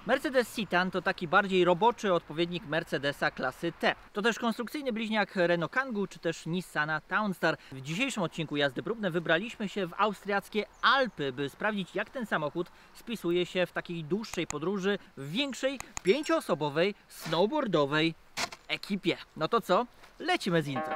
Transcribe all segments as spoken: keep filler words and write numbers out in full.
Mercedes Citan to taki bardziej roboczy odpowiednik Mercedesa klasy T. To też konstrukcyjny bliźniak Renault Kangoo czy też Nissana Townstar. W dzisiejszym odcinku Jazdy Próbne wybraliśmy się w austriackie Alpy, by sprawdzić, jak ten samochód spisuje się w takiej dłuższej podróży w większej, pięcioosobowej, snowboardowej ekipie. No to co? Lecimy z intro.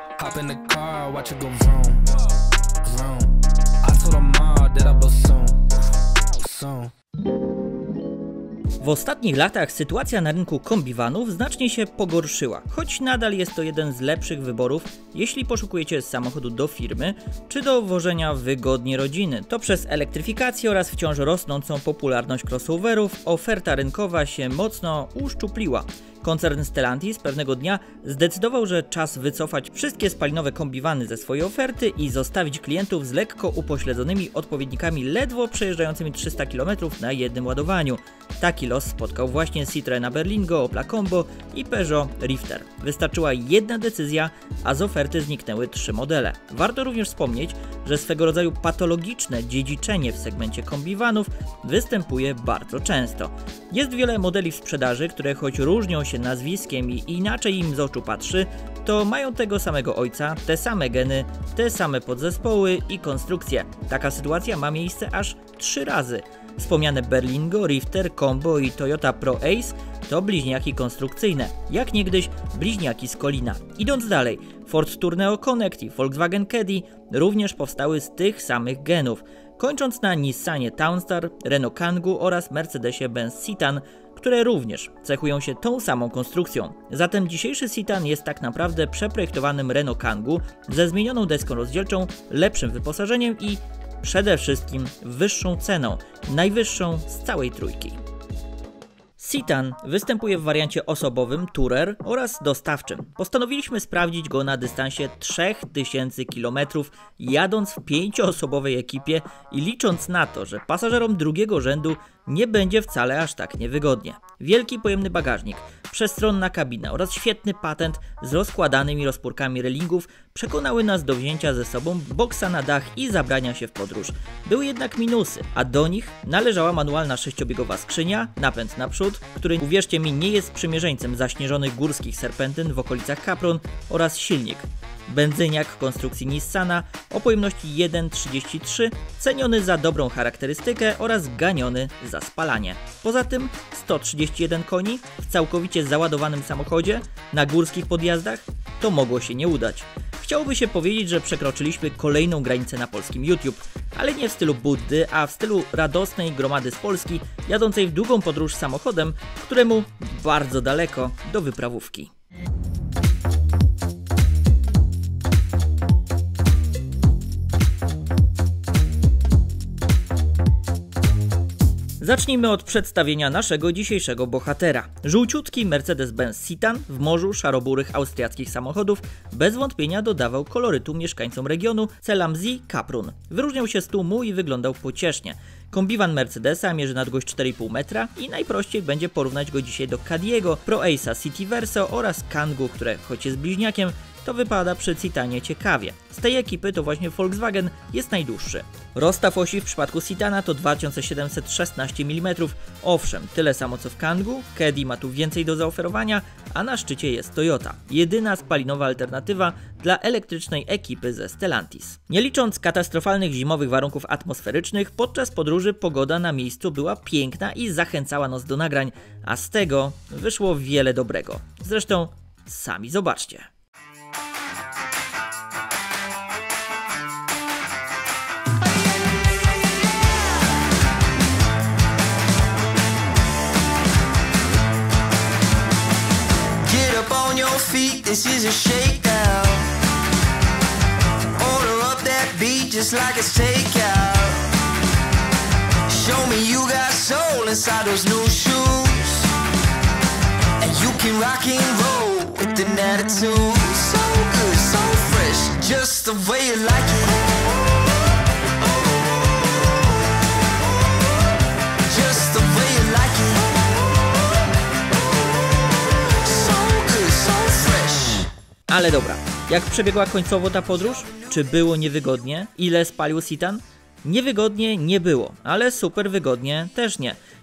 W ostatnich latach sytuacja na rynku kombiwanów znacznie się pogorszyła, choć nadal jest to jeden z lepszych wyborów, jeśli poszukujecie samochodu do firmy, czy do wożenia wygodnie rodziny. To przez elektryfikację oraz wciąż rosnącą popularność crossoverów oferta rynkowa się mocno uszczupliła. Koncern Stellantis pewnego dnia zdecydował, że czas wycofać wszystkie spalinowe kombiwany ze swojej oferty i zostawić klientów z lekko upośledzonymi odpowiednikami ledwo przejeżdżającymi trzysta kilometrów na jednym ładowaniu. Taki los spotkał właśnie Citroena Berlingo, Opla Combo i Peugeot Rifter. Wystarczyła jedna decyzja, a z oferty zniknęły trzy modele. Warto również wspomnieć, że swego rodzaju patologiczne dziedziczenie w segmencie kombiwanów występuje bardzo często. Jest wiele modeli w sprzedaży, które choć różnią się nazwiskiem i inaczej im z oczu patrzy, to mają tego samego ojca, te same geny, te same podzespoły i konstrukcje. Taka sytuacja ma miejsce aż trzy razy. Wspomniane Berlingo, Rifter, Combo i Toyota Pro Ace to bliźniaki konstrukcyjne, jak niegdyś bliźniaki z Kolina. Idąc dalej, Ford Tourneo Connect i Volkswagen Caddy również powstały z tych samych genów, kończąc na Nissanie Townstar, Renault Kangoo oraz Mercedesie-Benz Citan, które również cechują się tą samą konstrukcją. Zatem dzisiejszy Citan jest tak naprawdę przeprojektowanym Renault Kangoo ze zmienioną deską rozdzielczą, lepszym wyposażeniem i przede wszystkim wyższą ceną, najwyższą z całej trójki. Citan występuje w wariancie osobowym, tourer oraz dostawczym. Postanowiliśmy sprawdzić go na dystansie trzech tysięcy kilometrów, jadąc w pięcioosobowej ekipie i licząc na to, że pasażerom drugiego rzędu nie będzie wcale aż tak niewygodnie. Wielki pojemny bagażnik, przestronna kabina oraz świetny patent z rozkładanymi rozpórkami relingów przekonały nas do wzięcia ze sobą boksa na dach i zabrania się w podróż. Były jednak minusy, a do nich należała manualna sześciobiegowa skrzynia, napęd naprzód, który uwierzcie mi nie jest sprzymierzeńcem zaśnieżonych górskich serpentyn w okolicach Capron, oraz silnik. Benzyniak konstrukcji Nissana o pojemności jeden przecinek trzydzieści trzy, ceniony za dobrą charakterystykę oraz ganiony za spalanie. Poza tym sto trzydzieści jeden koni w całkowicie załadowanym samochodzie na górskich podjazdach to mogło się nie udać. Chciałoby się powiedzieć, że przekroczyliśmy kolejną granicę na polskim YouTube, ale nie w stylu Buddy, a w stylu radosnej gromady z Polski jadącej w długą podróż samochodem, któremu bardzo daleko do wyprawówki. Zacznijmy od przedstawienia naszego dzisiejszego bohatera. Żółciutki Mercedes-Benz Citan w morzu szaroburych austriackich samochodów bez wątpienia dodawał kolorytu mieszkańcom regionu Celamzii Kaprun. Wyróżniał się z tłumu i wyglądał pociesznie. Kombiwan Mercedesa mierzy na długość cztery i pół metra i najprościej będzie porównać go dzisiaj do Caddiego, Pro Ace'a City Verso oraz Kangoo, które choć jest bliźniakiem, to wypada przy Citanie ciekawie. Z tej ekipy to właśnie Volkswagen jest najdłuższy. Rozstaw osi w przypadku Citana to dwa tysiące siedemset szesnaście milimetrów. Owszem, tyle samo co w Kangoo, Caddy ma tu więcej do zaoferowania, a na szczycie jest Toyota. Jedyna spalinowa alternatywa dla elektrycznej ekipy ze Stellantis. Nie licząc katastrofalnych zimowych warunków atmosferycznych, podczas podróży pogoda na miejscu była piękna i zachęcała nas do nagrań, a z tego wyszło wiele dobrego. Zresztą sami zobaczcie. This is a shakedown. Order up that beat just like it's takeout. Show me you got soul inside those new shoes, and you can rock and roll with an attitude. So good, so fresh, just the way you like it. Just the way you like it. Ale dobra, jak przebiegła końcowo ta podróż? Czy było niewygodnie? Ile spalił Citan? Niewygodnie nie było, ale super wygodnie też nie.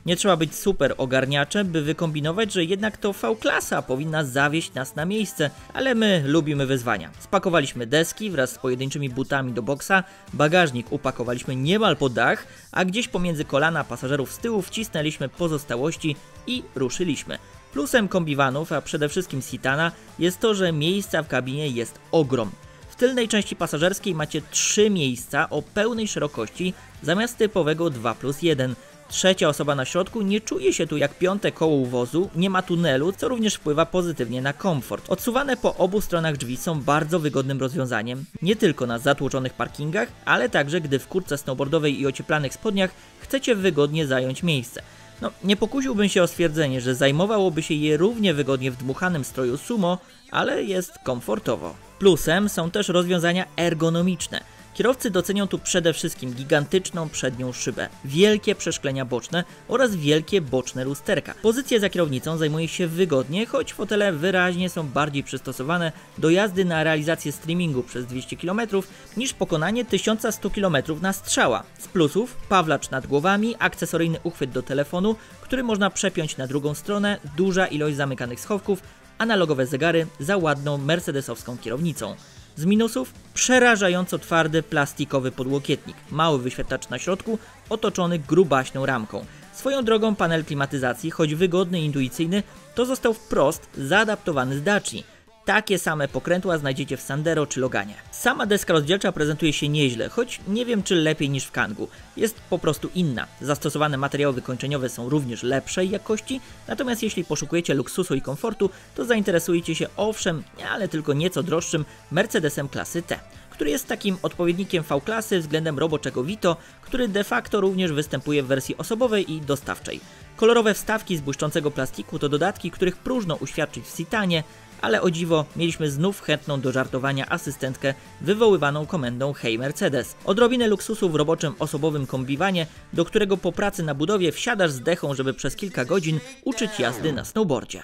Nie trzeba być super ogarniaczem, by wykombinować, że jednak to V-klasa powinna zawieźć nas na miejsce, ale my lubimy wyzwania. Spakowaliśmy deski wraz z pojedynczymi butami do boksa, bagażnik upakowaliśmy niemal pod dach, a gdzieś pomiędzy kolana pasażerów z tyłu wcisnęliśmy pozostałości i ruszyliśmy. Plusem kombiwanów, a przede wszystkim Citana, jest to, że miejsca w kabinie jest ogrom. W tylnej części pasażerskiej macie trzy miejsca o pełnej szerokości zamiast typowego dwa plus jeden. Trzecia osoba na środku nie czuje się tu jak piąte koło u wozu, nie ma tunelu, co również wpływa pozytywnie na komfort. Odsuwane po obu stronach drzwi są bardzo wygodnym rozwiązaniem, nie tylko na zatłoczonych parkingach, ale także gdy w kurtce snowboardowej i ocieplanych spodniach chcecie wygodnie zająć miejsce. No, nie pokusiłbym się o stwierdzenie, że zajmowałoby się je równie wygodnie w dmuchanym stroju sumo, ale jest komfortowo. Plusem są też rozwiązania ergonomiczne. Kierowcy docenią tu przede wszystkim gigantyczną przednią szybę, wielkie przeszklenia boczne oraz wielkie boczne lusterka. Pozycję za kierownicą zajmuje się wygodnie, choć fotele wyraźnie są bardziej przystosowane do jazdy na realizację streamingu przez dwieście kilometrów niż pokonanie tysiąc sto kilometrów na strzała. Z plusów pawlacz nad głowami, akcesoryjny uchwyt do telefonu, który można przepiąć na drugą stronę, duża ilość zamykanych schowków, analogowe zegary za ładną mercedesowską kierownicą. Z minusów przerażająco twardy plastikowy podłokietnik, mały wyświetlacz na środku otoczony grubaśną ramką. Swoją drogą panel klimatyzacji, choć wygodny i intuicyjny, to został wprost zaadaptowany z Daci. Takie same pokrętła znajdziecie w Sandero czy Loganie. Sama deska rozdzielcza prezentuje się nieźle, choć nie wiem czy lepiej niż w Kangu. Jest po prostu inna. Zastosowane materiały wykończeniowe są również lepszej jakości, natomiast jeśli poszukujecie luksusu i komfortu, to zainteresujecie się owszem, ale tylko nieco droższym Mercedesem klasy T, który jest takim odpowiednikiem V-klasy względem roboczego Vito, który de facto również występuje w wersji osobowej i dostawczej. Kolorowe wstawki z błyszczącego plastiku to dodatki, których próżno uświadczyć w Citanie, ale o dziwo mieliśmy znów chętną do żartowania asystentkę wywoływaną komendą Hej Mercedes. Odrobinę luksusu w roboczym osobowym kombiwanie, do którego po pracy na budowie wsiadasz z dechą, żeby przez kilka godzin uczyć jazdy na snowboardzie.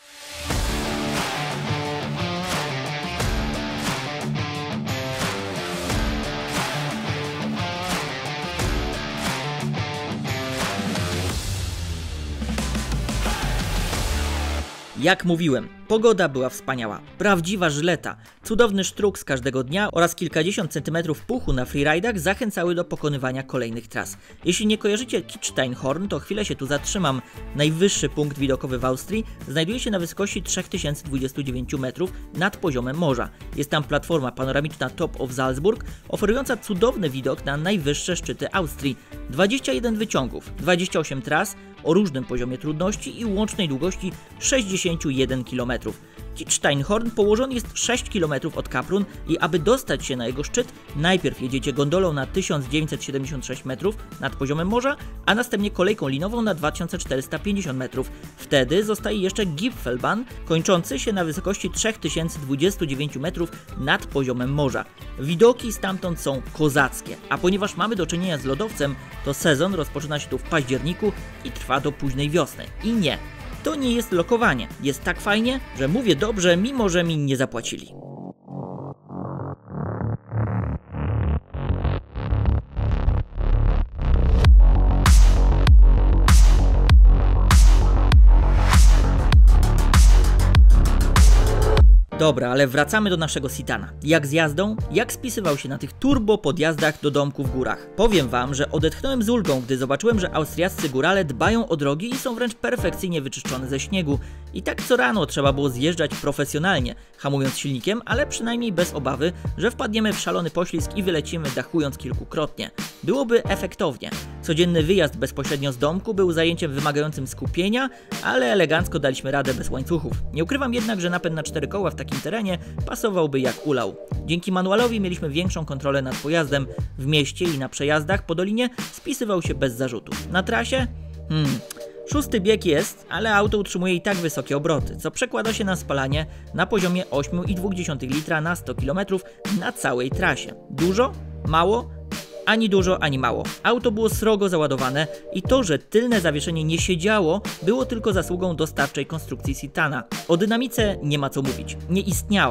Jak mówiłem, pogoda była wspaniała, prawdziwa żleta, cudowny sztruk z każdego dnia oraz kilkadziesiąt centymetrów puchu na freeridach zachęcały do pokonywania kolejnych tras. Jeśli nie kojarzycie Kitzsteinhorn, to chwilę się tu zatrzymam. Najwyższy punkt widokowy w Austrii znajduje się na wysokości trzy tysiące dwadzieścia dziewięć metrów nad poziomem morza. Jest tam platforma panoramiczna Top of Salzburg, oferująca cudowny widok na najwyższe szczyty Austrii. dwadzieścia jeden wyciągów, dwadzieścia osiem tras o różnym poziomie trudności i łącznej długości sześćdziesiąt jeden kilometrów. Kitzsteinhorn położony jest sześć kilometrów od Kaprun i aby dostać się na jego szczyt, najpierw jedziecie gondolą na tysiąc dziewięćset siedemdziesiąt sześć metrów nad poziomem morza, a następnie kolejką linową na dwa tysiące czterysta pięćdziesiąt metrów. Wtedy zostaje jeszcze Gipfelbahn, kończący się na wysokości trzy tysiące dwadzieścia dziewięć metrów nad poziomem morza. Widoki stamtąd są kozackie, a ponieważ mamy do czynienia z lodowcem, to sezon rozpoczyna się tu w październiku i trwa do późnej wiosny. I nie, to nie jest lokowanie. Jest tak fajnie, że mówię dobrze, mimo że mi nie zapłacili. Dobra, ale wracamy do naszego Citana. Jak z jazdą? Jak spisywał się na tych turbo podjazdach do domku w górach? Powiem wam, że odetchnąłem z ulgą, gdy zobaczyłem, że austriaccy górale dbają o drogi i są wręcz perfekcyjnie wyczyszczone ze śniegu. I tak co rano trzeba było zjeżdżać profesjonalnie, hamując silnikiem, ale przynajmniej bez obawy, że wpadniemy w szalony poślizg i wylecimy dachując kilkukrotnie. Byłoby efektownie. Codzienny wyjazd bezpośrednio z domku był zajęciem wymagającym skupienia, ale elegancko daliśmy radę bez łańcuchów. Nie ukrywam jednak, że napęd na cztery koła w takim terenie pasowałby jak ulał. Dzięki manualowi mieliśmy większą kontrolę nad pojazdem. W mieście i na przejazdach po dolinie spisywał się bez zarzutu. Na trasie? Hmm... Szósty bieg jest, ale auto utrzymuje i tak wysokie obroty, co przekłada się na spalanie na poziomie osiem przecinek osiem litra na sto kilometrów na całej trasie. Dużo? Mało? Ani dużo, ani mało. Auto było srogo załadowane i to, że tylne zawieszenie nie siedziało, było tylko zasługą dostawczej konstrukcji Citana. O dynamice nie ma co mówić. Nie istniała.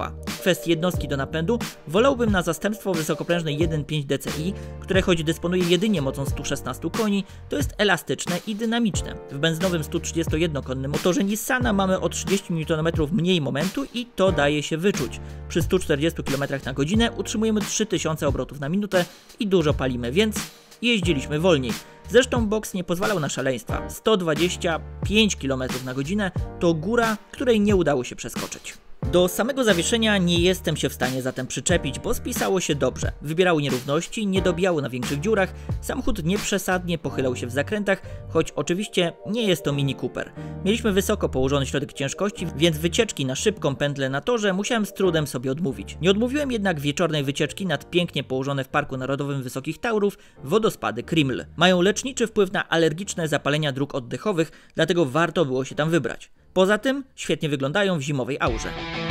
kwestii jednostki do napędu, wolałbym na zastępstwo wysokoprężnej jeden przecinek pięć D C I, które choć dysponuje jedynie mocą stu szesnastu koni, to jest elastyczne i dynamiczne. W benzynowym stu trzydziestojednokonnym motorze Nissana mamy o trzydzieści niutonmetrów mniej momentu i to daje się wyczuć. Przy stu czterdziestu kilometrach na godzinę utrzymujemy trzy tysiące obrotów na minutę i dużo palimy, więc jeździliśmy wolniej. Zresztą boks nie pozwalał na szaleństwa. sto dwadzieścia pięć kilometrów na godzinę to góra, której nie udało się przeskoczyć. Do samego zawieszenia nie jestem się w stanie zatem przyczepić, bo spisało się dobrze. Wybierało nierówności, nie dobijało na większych dziurach, samochód nieprzesadnie pochylał się w zakrętach, choć oczywiście nie jest to Mini Cooper. Mieliśmy wysoko położony środek ciężkości, więc wycieczki na szybką pętlę na torze musiałem z trudem sobie odmówić. Nie odmówiłem jednak wieczornej wycieczki nad pięknie położone w Parku Narodowym Wysokich Taurów wodospady Kriml. Mają leczniczy wpływ na alergiczne zapalenia dróg oddechowych, dlatego warto było się tam wybrać. Poza tym świetnie wyglądają w zimowej aurze.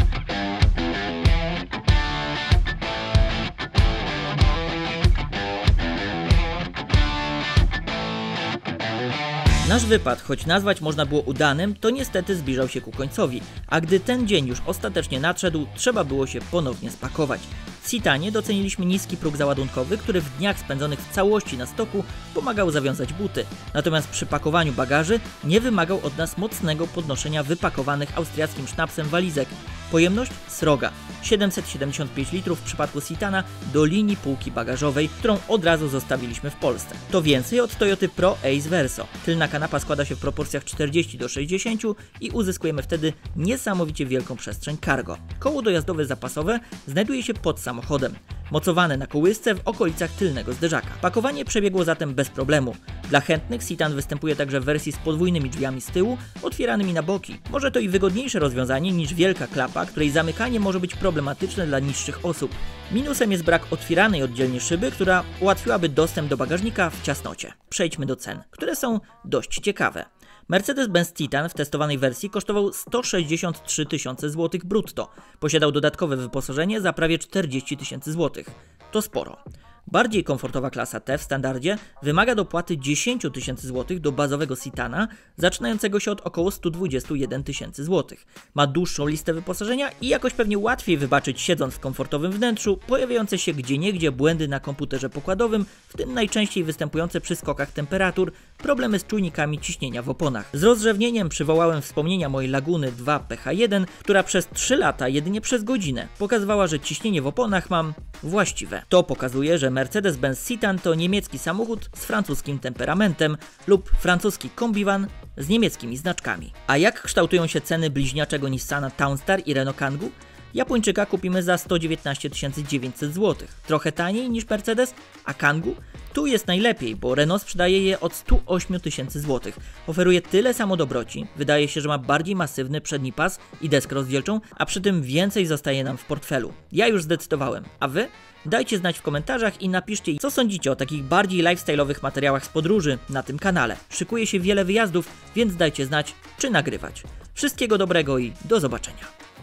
Nasz wypad, choć nazwać można było udanym, to niestety zbliżał się ku końcowi, a gdy ten dzień już ostatecznie nadszedł, trzeba było się ponownie spakować. W Citanie doceniliśmy niski próg załadunkowy, który w dniach spędzonych w całości na stoku pomagał zawiązać buty, natomiast przy pakowaniu bagaży nie wymagał od nas mocnego podnoszenia wypakowanych austriackim sznapsem walizek. Pojemność sroga, siedemset siedemdziesiąt pięć litrów w przypadku Citana do linii półki bagażowej, którą od razu zostawiliśmy w Polsce. To więcej od Toyoty Pro Ace Verso. Tylna kanapa składa się w proporcjach czterdzieści do sześćdziesięciu i uzyskujemy wtedy niesamowicie wielką przestrzeń cargo. Koło dojazdowe zapasowe znajduje się pod samochodem, mocowane na kołysce w okolicach tylnego zderzaka. Pakowanie przebiegło zatem bez problemu. Dla chętnych Citan występuje także w wersji z podwójnymi drzwiami z tyłu, otwieranymi na boki. Może to i wygodniejsze rozwiązanie niż wielka klapa, której zamykanie może być problematyczne dla niższych osób. Minusem jest brak otwieranej oddzielnie szyby, która ułatwiłaby dostęp do bagażnika w ciasnocie. Przejdźmy do cen, które są dość ciekawe. Mercedes-Benz Citan w testowanej wersji kosztował sto sześćdziesiąt trzy tysiące złotych brutto. Posiadał dodatkowe wyposażenie za prawie czterdzieści tysięcy złotych. To sporo. Bardziej komfortowa klasa T w standardzie wymaga dopłaty dziesięć tysięcy złotych do bazowego Citana, zaczynającego się od około stu dwudziestu jeden tysięcy złotych. Ma dłuższą listę wyposażenia i jakoś pewnie łatwiej wybaczyć, siedząc w komfortowym wnętrzu, pojawiające się gdzieniegdzie błędy na komputerze pokładowym, w tym najczęściej występujące przy skokach temperatur, problemy z czujnikami ciśnienia w oponach. Z rozrzewnieniem przywołałem wspomnienia mojej Laguny dwa P H jeden, która przez trzy lata jedynie przez godzinę pokazywała, że ciśnienie w oponach mam właściwe. To pokazuje, że Mercedes-Benz Citan to niemiecki samochód z francuskim temperamentem lub francuski kombiwan z niemieckimi znaczkami. A jak kształtują się ceny bliźniaczego Nissana Townstar i Renault Kangoo? Japończyka kupimy za sto dziewiętnaście tysięcy dziewięćset złotych. Trochę taniej niż Mercedes, a Kangoo? Tu jest najlepiej, bo Renault sprzedaje je od stu ośmiu tysięcy złotych. Oferuje tyle samo dobroci, wydaje się, że ma bardziej masywny przedni pas i deskę rozdzielczą, a przy tym więcej zostaje nam w portfelu. Ja już zdecydowałem, a wy? Dajcie znać w komentarzach i napiszcie, co sądzicie o takich bardziej lifestyle'owych materiałach z podróży na tym kanale. Szykuje się wiele wyjazdów, więc dajcie znać, czy nagrywać. Wszystkiego dobrego i do zobaczenia.